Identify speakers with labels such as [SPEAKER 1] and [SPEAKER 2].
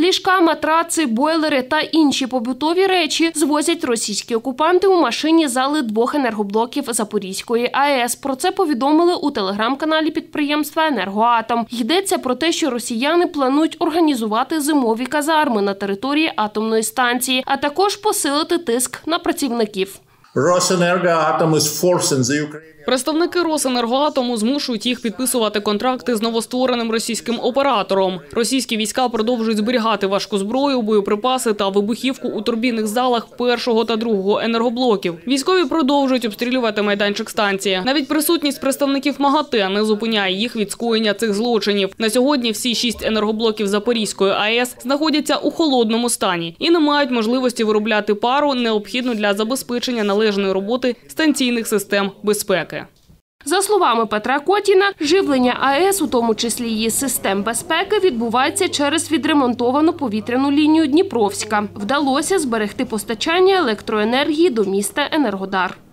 [SPEAKER 1] Ліжка, матраци, бойлери та інші побутові речі звозять російські окупанти у машині зали 2 енергоблоків Запорізької АЕС. Про це повідомили у телеграм-каналі підприємства «Енергоатом». Йдеться про те, що росіяни планують організувати зимові казарми на території атомної станції, а також посилити тиск на працівників.
[SPEAKER 2] Представники Росенергоатому змушують їх підписувати контракти з новоствореним російським оператором. Російські війська продовжують зберігати важку зброю, боєприпаси та вибухівку у турбінних залах 1 та 2 енергоблоків. Військові продовжують обстрілювати майданчик станції. Навіть присутність представників МАГАТЕ не зупиняє їх від скоєння цих злочинів. На сьогодні всі 6 енергоблоків Запорізької АЕС знаходяться у холодному стані і не мають можливості виробляти пару, необхідну для забезпечення належної роботи станційних систем безпеки.
[SPEAKER 1] За словами Петра Котіна, живлення АЕС, у тому числі її систем безпеки, відбувається через відремонтовану повітряну лінію Дніпровська. Вдалося зберегти постачання електроенергії до міста Енергодар.